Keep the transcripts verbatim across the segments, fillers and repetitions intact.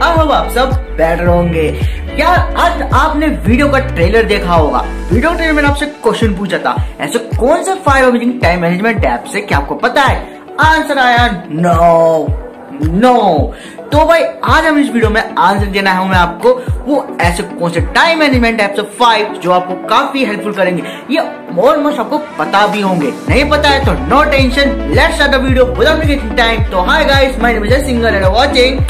I hope आप सब better होंगे। यार आज आपने वीडियो का ट्रेलर देखा होगा। वीडियो ट्रेलर में आपसे क्वेश्चन पूछा था, ऐसे कौन से five amazing time management app से क्या आपको पता है? आंसर आया नो नो। तो भाई आज हम इस वीडियो में आंसर देना है मैं आपको, वो ऐसे कौन से टाइम मैनेजमेंट ऐप से फाइव जो आपको काफी हेल्पफुल करेंगे। ये ऑलमोस्ट आपको पता भी होंगे, नहीं पता है तो no tension, let's start the video without wasting time. तो hi guys, my name is Singhal and watching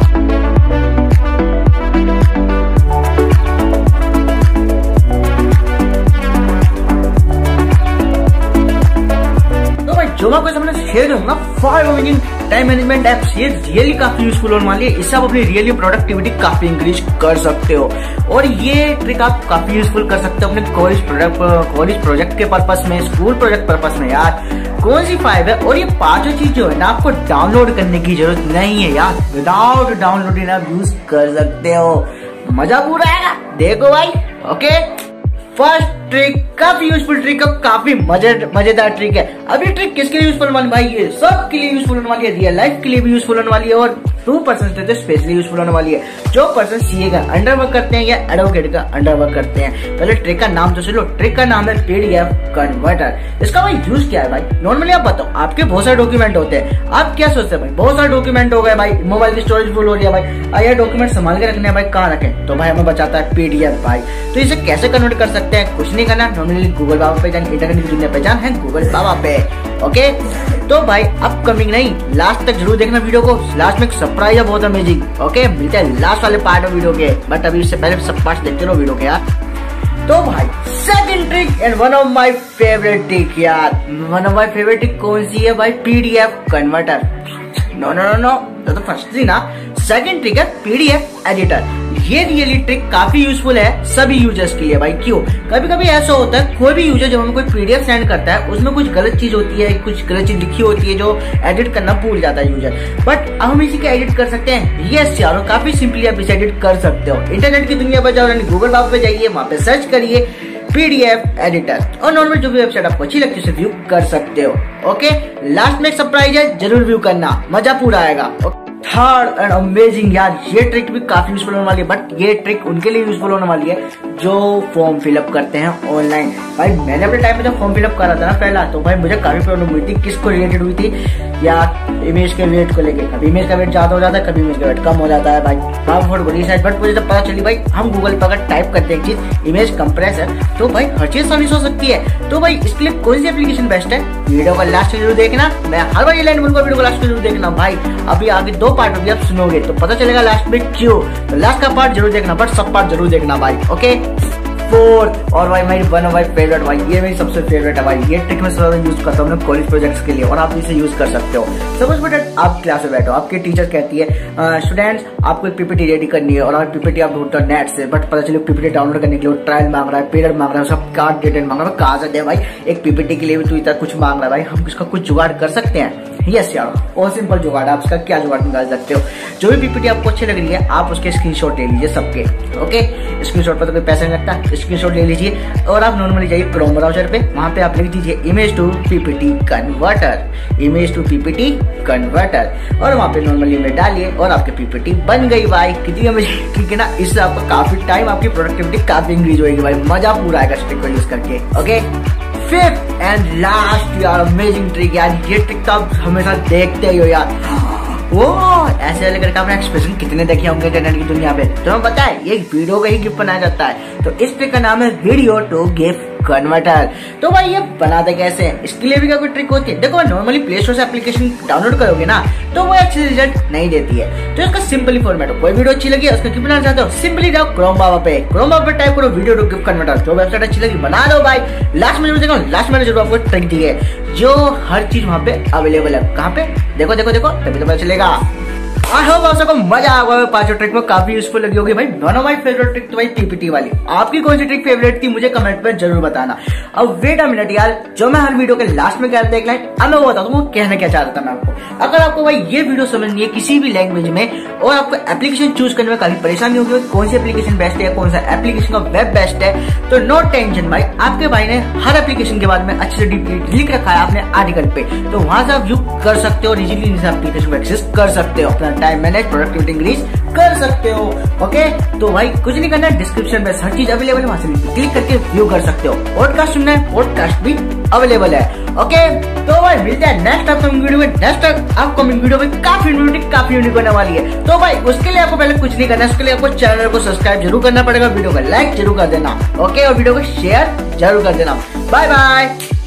जो मैं आपको सामने शेयर करूंगा five amazing time management apps, ये रियली काफी यूजफुल होने वाली है। इससे आप अपनी रियली प्रोडक्टिविटी काफी इंक्रीज कर सकते हो और ये ट्रिक आप काफी यूजफुल कर सकते हो अपने कॉलेज प्रोडक्ट कॉलेज प्रोजेक्ट के पर्पस में, स्कूल प्रोजेक्ट पर्पस में। यार कौन सी फाइव है और ये पांचों चीज जो है ना आपको डाउनलोड करने की जरूरत नहीं है यार, विदाउट डाउनलोडिंग आप यूज कर सकते हो, मजा पूरा आएगा। देखो भाई, ओके फर्स्ट ट्रिक काफी यूजफुल ट्रिक है, काफी मजे मजेदार ट्रिक है। अब ये ट्रिक किसके लिए यूजफुल होने वाली? भाई ये सब के लिए यूजफुल होने वाली है, रियल लाइफ के लिए भी यूजफुल होने वाली है और टू पर्सन तो स्पेशली यूजफुल होने वाली है जो पर्सन सीए का अंडर वर्क करते हैं या एडवोकेट का अंडर वर्क करते हैं। पहले ट्रिक का नाम तो सुन लो। ट्रिक का नाम है पीडीएफ कन्वर्टर। इसका भाई यूज क्या है? भाई नॉर्मली आप बताओ, आपके बहुत सारे डॉक्यूमेंट होते हैं, आप क्या सोचते हैं? भाई बहुत सारे डॉक्यूमेंट हो गए, भाई मोबाइल की स्टोरेज फुल हो रही है, भाई ये डॉक्यूमेंट संभाल के रखने हैं, भाई कहाँ रखें? तो भाई हमें बचाता है पीडीएफ। भाई तो इसे कैसे कन्वर्ट कर सकते हैं? कुछ नहीं करना, नॉर्मली गूगल बाबा पे जान, इंटरनेट की दुनिया पे जान है गूगल बाबा पे। ओके तो भाई अपकमिंग नहीं, लास्ट तक जरूर देखना वीडियो को, लास्ट में एक सरप्राइज है बहुत अमेजिंग। ओके मिलते हैं लास्ट वाले पार्ट में वीडियो के, बट अभी इससे पहले सब पार्ट देखते रहो वीडियो के यार। तो भाई second trick and one of my favourite trick यार, one of my favourite trick कौन सी है भाई? PDF converter. No no no no, तो फर्स्ट थी ना, सेकंड ट्रिक है पीडीएफ एडिटर। ये रियली ट्रिक काफी यूजफुल है सभी यूजर्स के लिए। भाई क्यों? कभी कभी ऐसा होता है कोई भी यूजर जब हमें कोई पीडीएफ सेंड करता है उसमें कुछ गलत चीज होती है, कुछ गलत चीज लिखी होती है जो एडिट करना भूल जाता है यूजर, बट अब हम इसी का एडिट कर सकते हैं। यस यार, काफी सिंपली आप इसे एडिट कर सकते हो। इंटरनेट की दुनिया पर जाओ, गूगल बाप पे जाइए, वहां पे सर्च करिए पीडीएफ एडिटर और नॉर्मल जो भी वेबसाइट आपको अच्छी लगती है उसे व्यू कर सकते हो। ओके लास्ट में एक सरप्राइज है, जरूर व्यू करना, मजा पूरा आएगा। थर्ड एंड अमेजिंग यार, ये ट्रिक भी काफी यूजफुल होने वाली है, बट ये ट्रिक उनके लिए यूजफुल होने वाली है जो फॉर्म फिलअप करते हैं ऑनलाइन। भाई मैंने अपने टाइम में जब फॉर्म फिलअप करा था ना पहला, तो भाई मुझे काफी प्रॉब्लम हुई थी। किसको रिलेटेड हुई थी यार? इमेज के वेट को लेके, कभी इमेज का वेट ज्यादा हो जाता है, कभी इमेज का वेट कम हो जाता है। भाई बहुत बड़ी साइज, बट मुझे जब पता चली भाई हम गूगल पर अगर टाइप करते हैं एक चीज इमेज कंप्रेस है तो भाई हर चीज आसानी से हो सकती है। तो भाई इसके लिए कौन सी एप्लीकेशन बेस्ट है? वीडियो का लास्ट जरूर देखना, मैं हर बार ये लाइन बोलूंगा वीडियो का लास्ट जरूर देखना। भाई अभी आगे दो पार्ट होगी, आप सुनोगे तो पता चलेगा लास्ट में क्यों, तो लास्ट का पार्ट जरूर देखना, बट सब पार्ट जरूर देखना भाई। ओके फोर्थ और भाई मेरी वन ऑफ माय फेवरेट, भाई ये मेरी सबसे फेवरेट है भाई। ये ट्रिक मैं सबसे ज्यादा यूज करता हूँ कॉलेज प्रोजेक्ट्स के लिए और आप इसे यूज कर सकते हो। सपोज बेटा आप क्लास में बैठो, आपके टीचर कहती है स्टूडेंट्स आपको एक पीपीटी रेडी करनी है और आप पीपीटी आप ढूंढते हो नेट से, बट पता चले पीपीटी डाउनलोड करने के लिए ट्रायल मांग रहा है, पीरियड मांग रहा है, सब कार्ड डिटेल मांग रहा है, कहा से दे भाई एक पीपीटी के लिए भी तू इतना कुछ मांग रहा है। भाई हम इसका कुछ जुगाड़ कर सकते हैं। यस यार, और सिंपल जुगाड़, आप उसका क्या जुगाड़ निकाल सकते हो? जो भी पीपीटी आपको अच्छी लग रही है आप उसके स्क्रीनशॉट ले लीजिए सबके। ओके स्क्रीनशॉट पर तो कोई पैसा नहीं लगता, स्क्रीनशॉट ले लीजिए और आप नॉर्मली जाइए क्रोम ब्राउजर पे, वहां पे आप लिख दीजिए image to PPT converter, image to PPT converter और वहां पे नॉर्मली इमेज डालिए और आपकी पीपीटी बन गई। भाई कितनी अमेजिंग, ठीक है ना? इससे आपका काफी टाइम, आपकी प्रोडक्टिविटी काफी इंक्रीज होगी भाई, मजा पूरा आएगा ट्रिक को यूज करके। ओके फिफ्थ एंड लास्ट यार अमेजिंग ट्रिक यार, ये ट्रिक तो आप हमेशा देखते ही हो यार। वो ऐसे लेकर के आपने एक्सप्रेशन कितने देखे होंगे इंटरनेट की दुनिया पे, तो हमें पता है ये वीडियो का ही गिफ्ट बनाया जाता है। तो इस ट्रिक का नाम है वीडियो टू गिफ्ट कन्वर्टर। तो भाई ये बनाते कैसे हैं? इसके लिए भी क्या कोई ट्रिक होती है? देखो नॉर्मली प्ले स्टोर से एप्लीकेशन डाउनलोड करोगे ना तो वो अच्छे रिजल्ट नहीं देती है, तो इसका सिंपली फॉर्मेट हो। कोई वीडियो अच्छी लगी उसका क्यों बनाना चाहते हो? सिंपली जाओ क्रोम बाबा पे, क्रोम बाबा पे टाइप करो वीडियो टू गिफ्ट कन्वर्टर, जो वेबसाइट अच्छी लगी बना दो भाई। लास्ट में जरूर देखो, लास्ट में जरूर आपको ट्रिक दी है जो हर चीज वहां पे अवेलेबल है। कहाँ पे? देखो देखो देखो, तभी तो पता चलेगा। आई होप आप सबको मजा आएगा। पांचों ट्रिक में काफी यूजफुल लगी होगी भाई। One of my favourite trick तो भाई पीपीटी वाली। आपकी कौन सी ट्रिक फेवरेट थी मुझे कमेंट में जरूर बताना। अब वेट अ मिनट यार, जो मैं हर वीडियो के लास्ट में कहता एक लाइन, अब मैं बता दूं वो कहना क्या चाहता था मैं आपको। अगर आपको भाई ये वीडियो समझनी है किसी भी लैंग्वेज में और आपको एप्लीकेशन चूज करने में काफी परेशानी होगी, कौन सी एप्लीकेशन बेस्ट है, कौन सा एप्लीकेशन का वेब बेस्ट है, तो नो टेंशन भाई, आपके भाई ने हर एप्लीकेशन के बाद में अच्छे से लिख रखा है आपने आर्टिकल पे, तो वहां से आप व्यू कर सकते हो, इजीली इस एप्लीकेशन को एक्सेस कर सकते हो अपना टाइम मैनेज, प्रोडक्टिविटी इंक्रीज कर सकते हो। ओके, तो भाई कुछ नहीं करना है, डिस्क्रिप्शन में हर चीज अवेलेबल है, वहां से क्लिक करके व्यू कर सकते हो। पॉडकास्ट सुनना है, पॉडकास्ट भी अवेलेबल है। ओके, तो भाई मिलते हैं नेक्स्ट अपकमिंग वीडियो में। नेक्स्ट अपकमिंग वीडियो में काफी यूनिक काफी यूनिक होने वाली है। तो भाई उसके लिए आपको पहले कुछ नहीं करना है, उसके लिए आपको चैनल को सब्सक्राइब जरूर करना पड़ेगा, वीडियो को लाइक जरूर कर देना। ओके, और वीडियो को शेयर जरूर कर देना। Bye bye.